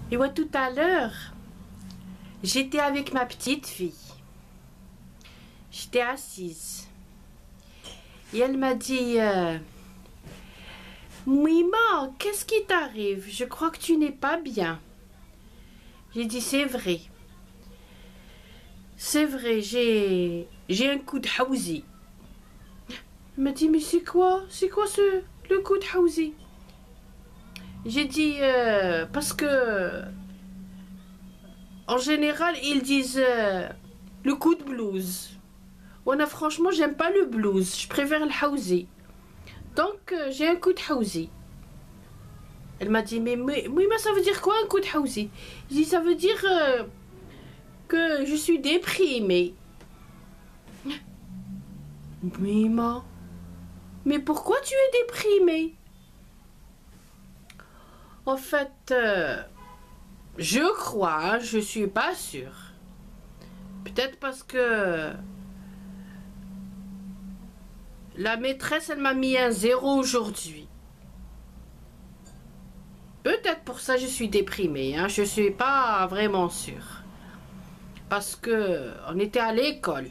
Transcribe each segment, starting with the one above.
Et ouais, tout à l'heure, j'étais avec ma petite fille. J'étais assise. Et elle m'a dit Mouima, qu'est-ce qui t'arrive? Je crois que tu n'es pas bien. J'ai dit c'est vrai. C'est vrai, j'ai un coup de hausi. Elle m'a dit mais c'est quoi? C'est quoi le coup de hausi? J'ai dit parce que en général ils disent le coup de blues. Ouais, franchement j'aime pas le blues, je préfère le hausi. Donc j'ai un coup de hausi. Elle m'a dit mais ça veut dire quoi un coup de hausi? J'ai dit ça veut dire que je suis déprimée. Mima, mais pourquoi tu es déprimée? En fait, je crois, hein, je suis pas sûre. Peut-être parce que la maîtresse, elle m'a mis un 0 aujourd'hui. Peut-être pour ça je suis déprimée, hein, je suis pas vraiment sûre. Parce que on était à l'école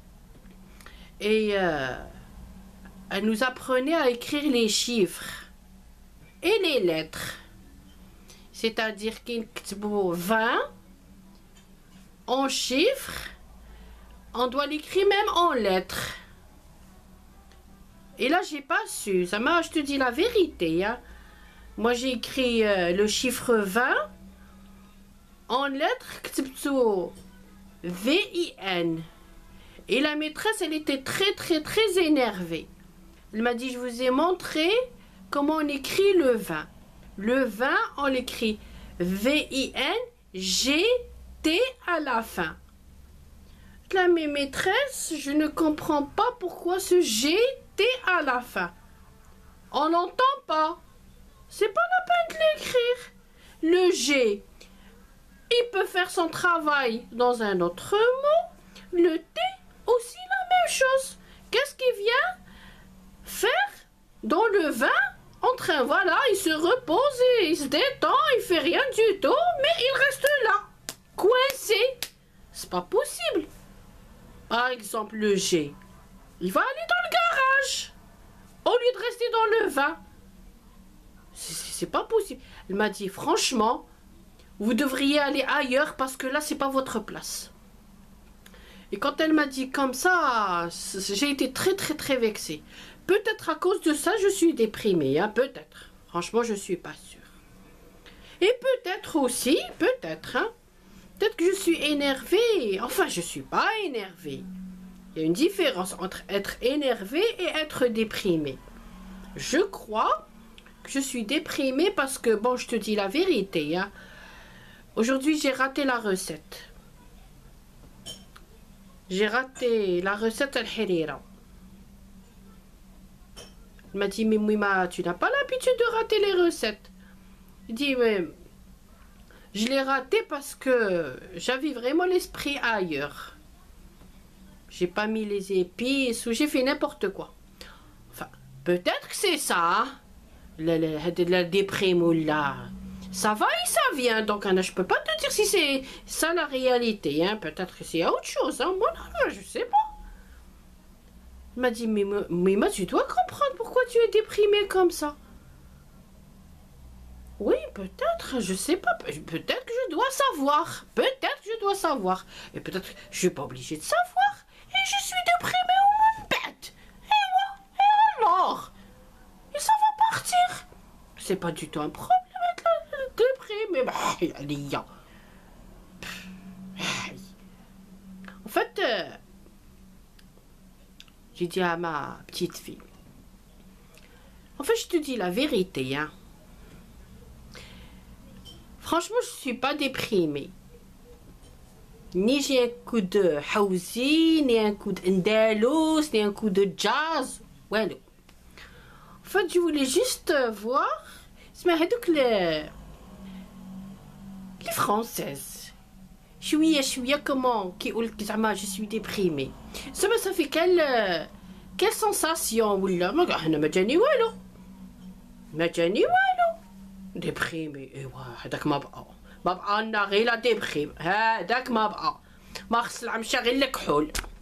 et elle nous apprenait à écrire les chiffres et les lettres. C'est-à-dire qu'il 20 en chiffres, on doit l'écrire même en lettres. Et là, j'ai pas su. Ça m'a, je te dis la vérité. Hein. Moi, j'ai écrit le chiffre 20 en lettres VIN. Et la maîtresse, elle était très énervée. Elle m'a dit, je vous ai montré comment on écrit le 20. Le 20, on l'écrit VIN-GT à la fin. Là, mes maîtresses, je ne comprends pas pourquoi ce GT à la fin. On n'entend pas. C'est pas la peine de l'écrire. Le G, il peut faire son travail dans un autre mot. Le T, aussi la même chose. Qu'est-ce qu'il vient faire dans le 20? En train, voilà, il se repose et il se détend, il fait rien du tout, mais il reste là, coincé. C'est pas possible. Par exemple, le G, il va aller dans le garage au lieu de rester dans le vin. C'est pas possible. Elle m'a dit, franchement, vous devriez aller ailleurs parce que là, c'est pas votre place. Et quand elle m'a dit comme ça, j'ai été très vexée. Peut-être à cause de ça, je suis déprimée, hein, peut-être. Franchement, je suis pas sûre. Et peut-être aussi, peut-être, hein, peut-être que je suis énervée. Enfin, je suis pas énervée. Il y a une différence entre être énervée et être déprimée. Je crois que je suis déprimée parce que, bon, je te dis la vérité, hein. Aujourd'hui, j'ai raté la recette. J'ai raté la recette al-harira. Elle m'a dit, mais Mouima, tu n'as pas l'habitude de rater les recettes. Je dis, mais je l'ai raté parce que j'avais vraiment l'esprit ailleurs. J'ai pas mis les épices ou j'ai fait n'importe quoi. Enfin, peut-être que c'est ça. La déprime là. Ça va et ça vient. Donc, je peux pas te dire si c'est ça la réalité. Hein. Peut-être que c'est autre chose. Hein. Moi, non, je sais pas. Il m'a dit, mais tu dois comprendre pourquoi tu es déprimée comme ça. Oui, peut-être, je sais pas. Peut-être que je dois savoir. Peut-être que je dois savoir. Et peut-être que je suis pas obligée de savoir. Et je suis déprimée au moins bête. Et alors? Et ça va partir. C'est pas du tout un problème d'être déprimée. En fait, j'ai dit à ma petite fille. En fait, je te dis la vérité, hein. Franchement, je suis pas déprimée. Ni j'ai un coup de housey, ni un coup d'indalous, ni un coup de jazz. Ouais, non. En fait, je voulais juste voir. Les françaises. Chouïa, comment je suis déprimée. Ça fait quelle sensation, ولا ما جاني والو. ما جاني والو. ديبريمي ايوا هذاك ما ما بقى لنا غير لا ديبخيم، هذاك ما بقى، ما خص العمشة غير الكحول.